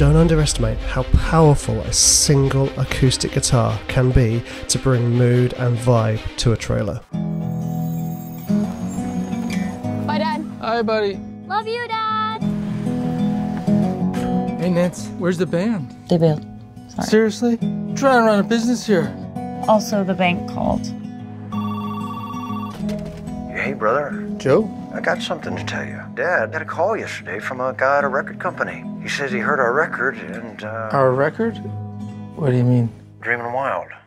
Don't underestimate how powerful a single acoustic guitar can be to bring mood and vibe to a trailer. Bye, Dad. Hi, buddy. Love you, Dad. Hey, Nance, where's the band? They bailed. Sorry. Seriously? I'm trying to run a business here. Also, the bank called. Hey, brother. Joe? I got something to tell you. Dad had a call yesterday from a guy at a record company. He says he heard our record and, Our record? What do you mean? Dreamin' Wild.